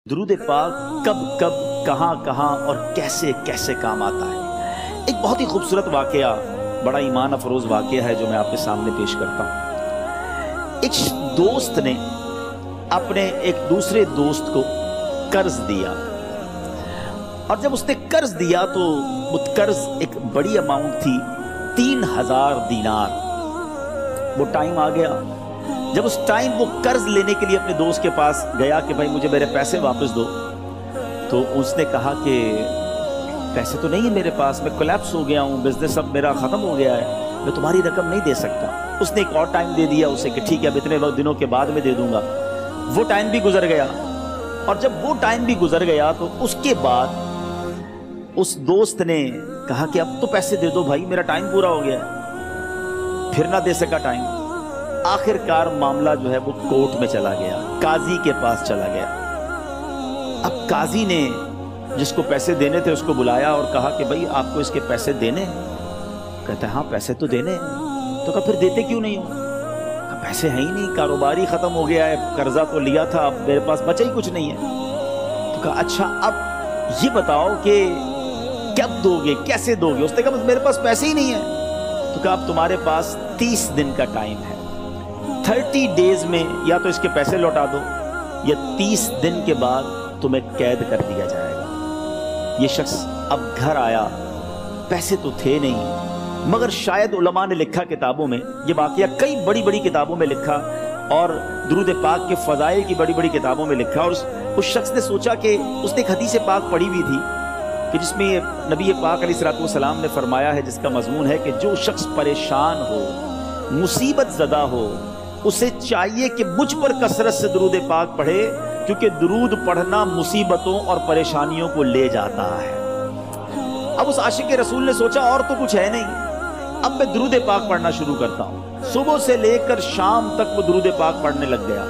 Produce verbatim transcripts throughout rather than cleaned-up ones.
درود پاک کب کب کہاں کہاں اور کیسے کیسے کام آتا ہے۔ ایک بہت ہی خوبصورت واقعہ، بڑا ایمان افروز واقعہ ہے جو میں آپ کے سامنے پیش کرتا ہوں۔ ایک دوست نے اپنے ایک دوسرے دوست کو قرض دیا، اور جب اس نے قرض دیا تو وہ قرض ایک بڑی اماؤنٹ تھی، تین ہزار دینار۔ وہ ٹائم آ گیا جب اس ٹائم وہ قرض لینے کے لیے اپنے دوست کے پاس گیا کہ بھائی مجھے میرے پیسے واپس دو، تو اس نے کہا کہ پیسے تو نہیں ہے میرے پاس، میں کولیپس ہو گیا ہوں، بزنس اب میرا ختم ہو گیا ہے، میں تمہاری رقم نہیں دے سکتا۔ اس نے ایک اور ٹائم دے دیا اسے کہ ٹھیک ہے اب اتنے دنوں کے بعد میں دے دوں گا۔ وہ ٹائم بھی گزر گیا، اور جب وہ ٹائم بھی گزر گیا تو اس کے بعد اس دوست نے کہا کہ اب تو پیسے دے دو بھائی، میرا ٹائم پورا ہو گیا ہے۔ پھر نہ دے سکا ٹائم۔ آخر کار معاملہ جو ہے وہ کورٹ میں چلا گیا، قاضی کے پاس چلا گیا۔ اب قاضی نے جس کو پیسے دینے تھے اس کو بلایا اور کہا کہ بھائی آپ کو اس کے پیسے دینے ہیں؟ کہتا ہے ہاں پیسے تو دینے ہیں۔ تو کہا پھر دیتے کیوں نہیں ہو؟ کہا پیسے ہیں ہی نہیں، کاروبار ہی ختم ہو گیا ہے، قرضہ تو لیا تھا، اب میرے پاس بچا ہی کچھ نہیں ہے۔ تو کہا اچھا اب یہ بتاؤ کہ کب دو گے، کیسے دو گے؟ اس نے کہا بس میرے پاس پیسے ہی نہیں ہیں۔ تو کہا اب تمہارے پاس تیس دن کا ٹائم ہے، تھرٹی ڈیز میں یا تو اس کے پیسے لوٹا دو یا تیس دن کے بعد تمہیں قید کر دیا جائے گا۔ یہ شخص اب گھر آیا، پیسے تو تھے نہیں، مگر شاید علماء نے لکھا کتابوں میں، یہ واقعہ کئی بڑی بڑی کتابوں میں لکھا اور درود پاک کے فضائل کی بڑی بڑی کتابوں میں لکھا، اور اس, اس شخص نے سوچا کہ اس نے ایک حدیث پاک پڑھی ہوئی تھی کہ جس میں نبی پاک علیہ الصلوۃ والسلام نے فرمایا ہے، جس کا مضمون ہے کہ جو شخص پریشان ہو، مصیبت زدہ ہو، اسے چاہیے کہ مجھ پر کثرت سے درود پاک پڑھے، کیونکہ درود پڑھنا مصیبتوں اور پریشانیوں کو لے جاتا ہے۔ اب اس عاشق رسول نے سوچا اور تو کچھ ہے نہیں، اب میں درود پاک پڑھنا شروع کرتا ہوں۔ صبح سے لے کر شام تک وہ درود پاک پڑھنے لگ گیا۔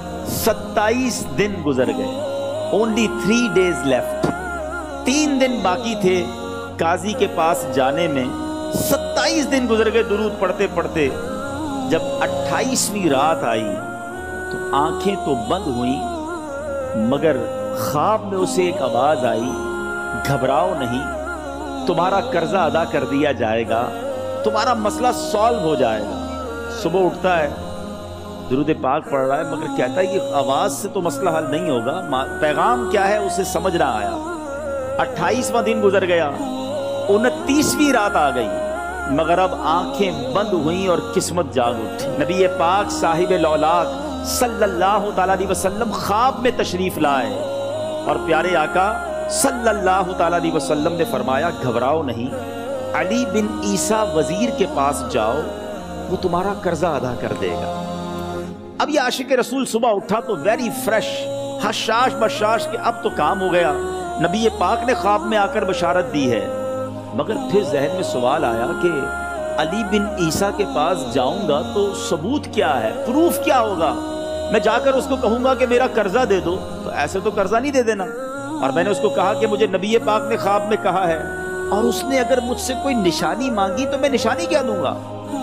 ستائیس دن گزر گئے، اونلی تھری ڈیز لیفٹ، تین دن باقی تھے قاضی کے پاس جانے میں۔ ستائیس دن گزر گئے درود پڑھتے پڑھتے۔ جب اٹھائیسویں رات آئی تو آنکھیں تو بند ہوئیں، مگر خواب میں اسے ایک آواز آئی، گھبراؤ نہیں، تمہارا قرضہ ادا کر دیا جائے گا، تمہارا مسئلہ سالو ہو جائے گا۔ صبح اٹھتا ہے، درود پاک پڑھ رہا ہے، مگر کہتا ہے یہ آواز سے تو مسئلہ حل نہیں ہوگا، پیغام کیا ہے اسے سمجھ نہ آیا۔ اٹھائیسواں دن گزر گیا، انتیسویں رات آ گئی، مگر اب آنکھیں بند ہوئیں اور قسمت جاگ اٹھی۔ نبی پاک صاحب لولاک صلی اللہ تعالیٰ علیہ وسلم خواب میں تشریف لائے، اور پیارے آقا صلی اللہ تعالیٰ علیہ وسلم نے فرمایا گھبراؤ نہیں، علی بن عیسیٰ وزیر کے پاس جاؤ، وہ تمہارا قرضہ ادا کر دے گا۔ اب یہ عاشق رسول صبح اٹھا تو ویری فریش، حشاش بشاش کہ اب تو کام ہو گیا، نبی پاک نے خواب میں آ کر بشارت دی ہے۔ مگر پھر ذہن میں سوال آیا کہ علی بن عیسیٰ کے پاس جاؤں گا تو ثبوت کیا ہے، پروف کیا ہوگا؟ میں جا کر اس کو کہوں گا کہ میرا قرضہ دے دو تو ایسے تو قرضہ نہیں دے دینا، اور میں نے اس کو کہا کہ مجھے نبی پاک نے خواب میں کہا ہے، اور اس نے اگر مجھ سے کوئی نشانی مانگی تو میں نشانی کیا دوں گا؟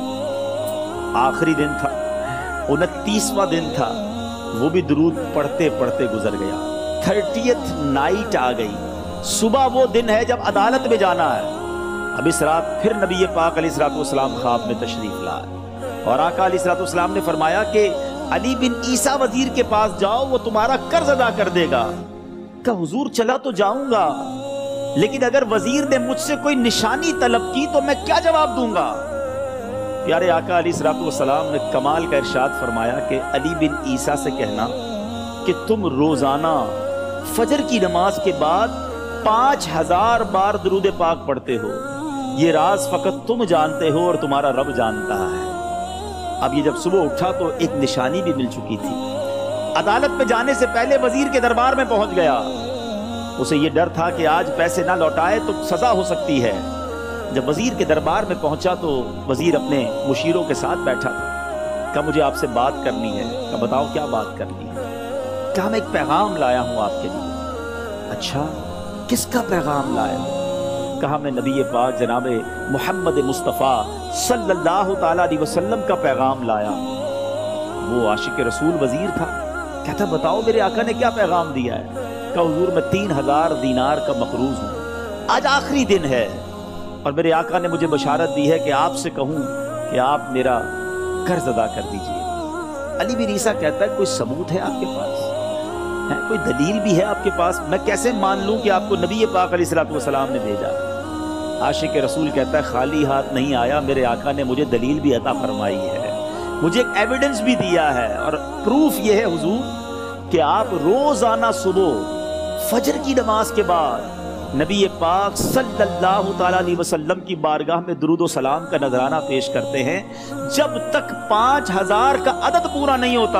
آخری دن تھا، انتیسواں دن تھا، وہ بھی درود پڑھتے پڑھتے گزر گیا۔ تھرٹیتھ نائٹ آ گئی، صبح وہ دن ہے جب عدالت میں جانا ہے۔ اب اس رات پھر نبی پاک علیہ الصلوۃ والسلام خواب میں تشریف لائے، اور آقا علیہ الصلوۃ والسلام نے فرمایا کہ علی بن عیسیٰ وزیر کے پاس جاؤ، وہ تمہارا قرض ادا کر دے گا۔ کہ حضور چلا تو جاؤں گا، لیکن اگر وزیر نے مجھ سے کوئی نشانی طلب کی تو میں کیا جواب دوں گا؟ پیارے آقا علیہ الصلوۃ والسلام نے کمال کا ارشاد فرمایا کہ علی بن عیسیٰ سے کہنا کہ تم روزانہ فجر کی نماز کے بعد پانچ ہزار بار درود پاک پڑھتے ہو، یہ راز فقط تم جانتے ہو اور تمہارا رب جانتا ہے۔ اب یہ جب صبح اٹھا تو ایک نشانی بھی مل چکی تھی۔ عدالت میں جانے سے پہلے وزیر کے دربار میں پہنچ گیا، اسے یہ ڈر تھا کہ آج پیسے نہ لوٹائے تو سزا ہو سکتی ہے۔ جب وزیر کے دربار میں پہنچا تو وزیر اپنے مشیروں کے ساتھ بیٹھا تھا۔ کہا مجھے آپ سے بات کرنی ہے۔ کہا بتاؤ کیا بات کرنی ہے؟ کہا میں ایک پیغام لایا ہوں آپ کے لیے۔ اچھا کس کا پیغام لایا؟ کہا میں نبی پاک جناب محمد مصطفیٰ صلی اللہ تعالیٰ علیہ وسلم کا پیغام لایا۔ وہ عاشق رسول وزیر تھا، کہتا بتاؤ میرے آقا نے کیا پیغام دیا ہے؟ کہا حضور میں تین ہزار دینار کا مقروض ہوں، آج آخری دن ہے اور میرے آقا نے مجھے بشارت دی ہے کہ آپ سے کہوں کہ آپ میرا قرض ادا کر دیجئے۔ علی بن عیسیٰ کہتا ہے کوئی ثبوت ہے آپ کے پاس، ہے کوئی دلیل بھی ہے آپ کے پاس؟ میں کیسے مان لوں کہ آپ کو نبی پاک علیہ الصلوۃ والسلام نے بھیجا؟ عاشق رسول کہتا ہے خالی ہاتھ نہیں آیا، میرے آقا نے مجھے دلیل بھی عطا فرمائی ہے، مجھے ایک ایویڈنس بھی دیا ہے، اور پروف یہ ہے حضور کہ آپ روزانہ صبح فجر کی نماز کے بعد نبی پاک صلی اللہ تعالیٰ علیہ وسلم کی بارگاہ میں درود و سلام کا نذرانہ پیش کرتے ہیں۔ جب تک پانچ ہزار کا عدد پورا نہیں ہوتا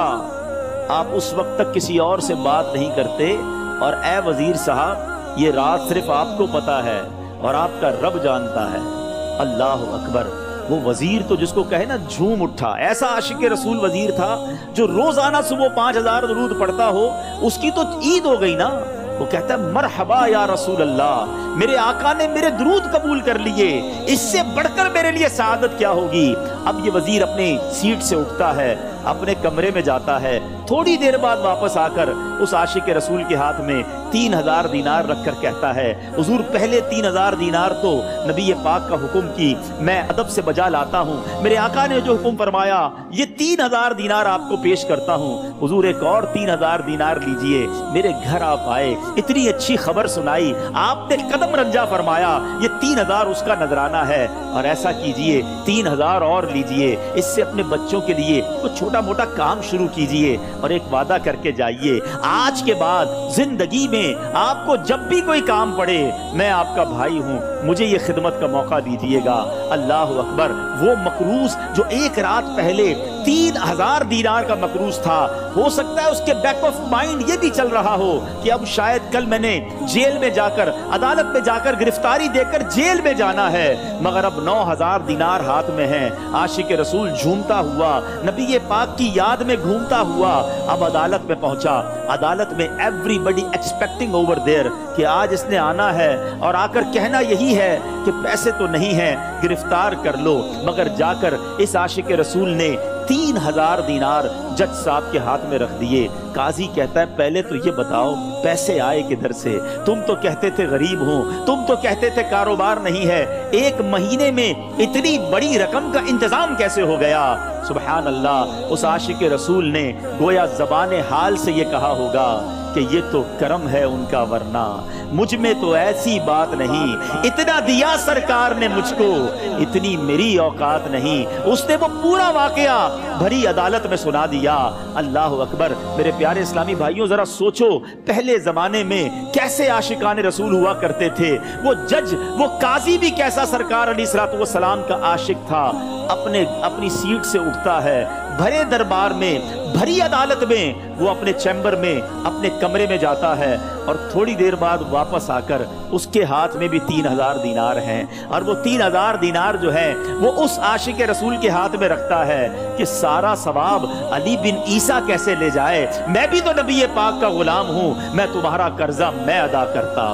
آپ اس وقت تک کسی اور سے بات نہیں کرتے، اور اے وزیر صاحب یہ رات صرف آپ کو پتا ہے اور آپ کا رب جانتا ہے۔ اللہ اکبر! وہ وزیر تو جس کو کہے نا جھوم اٹھا، ایسا عاشق رسول وزیر تھا جو روزانہ صبح پانچ ہزار درود پڑھتا ہو، اس کی تو عید ہو گئی نا۔ وہ کہتا ہے مرحبا یا رسول اللہ، میرے آقا نے میرے درود قبول کر لیے، اس سے بڑھ کر میرے لیے سعادت کیا ہوگی؟ اب یہ وزیر اپنی سیٹ سے اٹھتا ہے، اپنے کمرے میں جاتا ہے، تھوڑی دیر بعد واپس آ کر اس عاشق رسول کے ہاتھ میں تین ہزار دینار رکھ کر کہتا ہے حضور پہلے تین ہزار دینار تو نبی پاک کا حکم کی میں ادب سے بجا لاتا ہوں، میرے آقا نے جو حکم فرمایا یہ تین ہزار دینار آپ کو پیش کرتا ہوں، حضور ایک اور تین ہزار دینار لیجئے۔ میرے گھر آپ آئے، اتنی اچھی خبر سنائی، آپ نے قدم رنجا فرمایا یہ تین ہزار اس کا نذرانہ ہے، اور ایسا کیجئے تین ہزار اور لیجئے، اس سے اپنے بچوں کے لیے کچھ چھوٹا موٹا کام شروع کیجئے، اور ایک وعدہ کر کے جائیے آج کے بعد زندگی میں آپ کو جب بھی کوئی کام پڑے میں آپ کا بھائی ہوں، مجھے یہ خدمت کا موقع دیجئے گا۔ اللہ اکبر! وہ مقروض جو ایک رات پہلے تین ہزار دینار کا مقروض تھا، ہو سکتا ہے اس کے بیک آف مائنڈ یہ بھی چل رہا ہو کہ اب شاید کل میں نے جیل میں جا کر عدالت میں جا کر گرفتاری دے کر جیل میں جانا ہے، مگر اب نو ہزار دینار ہاتھ میں ہیں۔ عاشق رسول جھومتا ہوا نبی پاک کی یاد میں گھومتا ہوا اب عدالت میں پہنچا۔ عدالت میں everybody expecting over there کہ آج اس نے آنا ہے اور آ کر کہنا یہی ہے کہ پیسے تو نہیں ہیں، گرفتار کر لو، مگر جا کر اس عاشق رسول نے تین ہزار دینار جج صاحب کے ہاتھ میں رکھ دیے۔ قاضی کہتا ہے پہلے تو یہ بتاؤ پیسے آئے کدھر سے؟ تم تو کہتے تھے غریب ہوں، تم تو کہتے تھے کاروبار نہیں ہے، ایک مہینے میں اتنی بڑی رقم کا انتظام کیسے ہو گیا؟ سبحان اللہ! اس عاشق رسول نے گویا زبان حال سے یہ کہا ہوگا کہ یہ تو کرم ہے ان کا، ورنہ مجھ میں تو ایسی بات نہیں، اتنا دیا سرکار نے مجھ کو، اتنی میری اوقات نہیں۔ اس نے وہ پورا واقعہ بھری عدالت میں سنا دیا۔ اللہ اکبر! میرے پیارے اسلامی بھائیوں ذرا سوچو پہلے زمانے میں کیسے عاشقان رسول ہوا کرتے تھے، وہ جج وہ قاضی بھی کیسا سرکار علیہ الصلوۃ والسلام کا عاشق تھا۔ اپنے اپنی سیٹ سے اٹھتا ہے، بھرے دربار میں بھری عدالت میں وہ اپنے چیمبر میں اپنے کمرے میں جاتا ہے، اور تھوڑی دیر بعد واپس آ کر اس کے ہاتھ میں بھی تین ہزار دینار ہیں، اور وہ تین ہزار دینار جو ہے وہ اس عاشق رسول کے ہاتھ میں رکھتا ہے کہ سارا ثواب علی بن عیسیٰ کیسے لے جائے، میں بھی تو نبی پاک کا غلام ہوں، میں تمہارا قرضہ میں ادا کرتا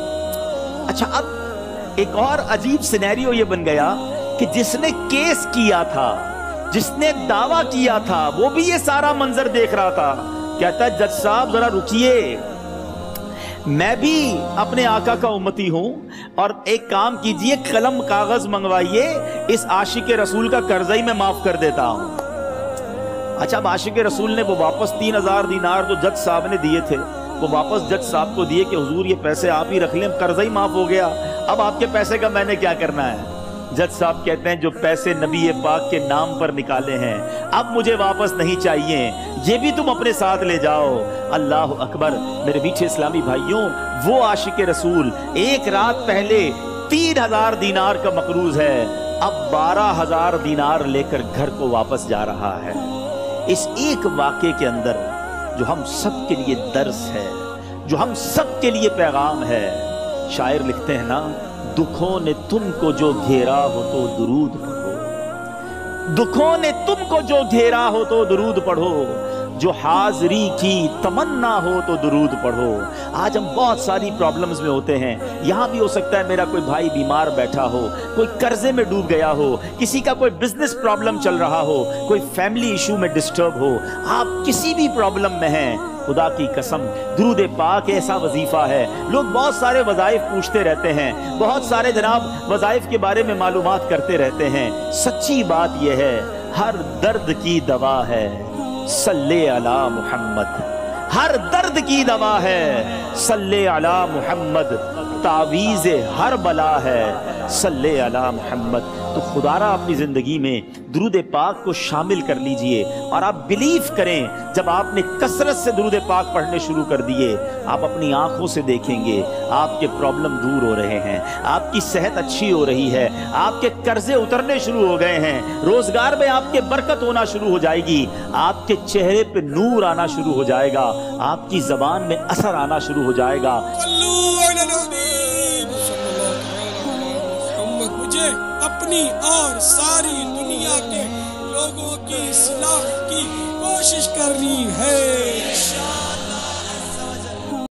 ہوں۔ اچھا اب ایک اور عجیب سینیریو یہ بن گیا کہ جس نے کیس کیا تھا، جس نے دعویٰ کیا تھا، وہ بھی یہ سارا منظر دیکھ رہا تھا۔ کہتا ہے جج صاحب ذرا رکیے، میں بھی اپنے آقا کا امتی ہوں، اور ایک کام کیجئے قلم کاغذ منگوائیے، اس عاشق رسول کا قرضہ ہی میں معاف کر دیتا ہوں۔ اچھا اب عاشق رسول نے وہ واپس تین ہزار دینار جو جج صاحب نے دیے تھے وہ واپس جج صاحب کو دیے کہ حضور یہ پیسے آپ ہی رکھ لیں، قرضہ ہی معاف ہو گیا، اب آپ کے پیسے کا میں نے کیا کرنا ہے؟ جج صاحب کہتے ہیں جو پیسے نبی پاک کے نام پر نکالے ہیں اب مجھے واپس نہیں چاہیے، یہ بھی تم اپنے ساتھ لے جاؤ۔ اللہ اکبر! میرے میٹھے اسلامی بھائیوں، وہ عاشق رسول ایک رات پہلے تین ہزار دینار کا مقروض ہے، اب بارہ ہزار دینار لے کر گھر کو واپس جا رہا ہے۔ اس ایک واقعے کے اندر جو ہم سب کے لیے درس ہے، جو ہم سب کے لیے پیغام ہے، شاعر لکھتے ہیں نا، دکھوں نے تم کو جو گھیرا ہو تو درود پڑھو، دکھوں نے تم کو جو گھیرا ہو تو درود پڑھو، جو حاضری کی تمنا ہو تو درود پڑھو۔ آج ہم بہت ساری پرابلمز میں ہوتے ہیں، یہاں بھی ہو سکتا ہے میرا کوئی بھائی بیمار بیٹھا ہو، کوئی قرضے میں ڈوب گیا ہو، کسی کا کوئی بزنس پرابلم چل رہا ہو، کوئی فیملی ایشو میں ڈسٹرب ہو، آپ کسی بھی پرابلم میں ہیں، خدا کی قسم درود پاک ایسا وظیفہ ہے. لوگ بہت سارے وظائف پوچھتے رہتے ہیں, بہت سارے جناب وظائف کے بارے میں معلومات کرتے رہتے ہیں. سچی بات یہ ہے ہر درد کی دوا ہے صلی علی محمد. ہر درد کی دوا ہے صلی علی محمد. تعویذ ہر بلا ہے صلی علی محمد. تو خدا را اپنی زندگی میں درود پاک کو شامل کر لیجئے, اور آپ بلیف کریں جب آپ نے کثرت سے درود پاک پڑھنے شروع کر دیے, آپ اپنی آنکھوں سے دیکھیں گے آپ کے پرابلم دور ہو رہے ہیں, آپ کی صحت اچھی ہو رہی ہے, آپ کے قرضے اترنے شروع ہو گئے ہیں, روزگار میں آپ کے برکت ہونا شروع ہو جائے گی, آپ کے چہرے پہ نور آنا شروع ہو جائے گا, آپ کی زبان میں اثر آنا شروع ہو جائے گا. مجھے اپنی اور ساری دنیا کے لوگوں کی اصلاح کی کوشش کرنی ہے.